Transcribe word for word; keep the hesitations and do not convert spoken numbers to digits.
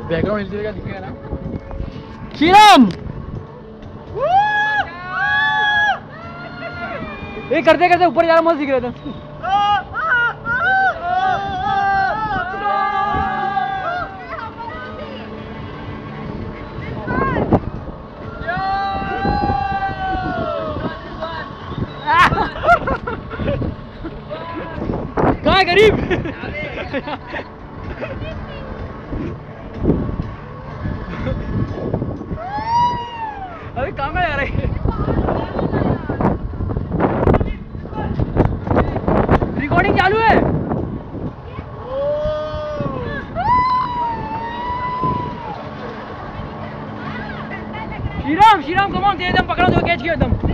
Background हिलती हुई क्या दिखेगा ना। श्रीराम ये करते करते ऊपर जा रहा मत दिख रहे थे। कहाँ है गरीब? अभी कहाँ जा रहे हैं? रिकॉर्डिंग चालू है। श्रीराम श्रीराम कम ऑन, दे दम पकड़ा दो कैच किया एकदम।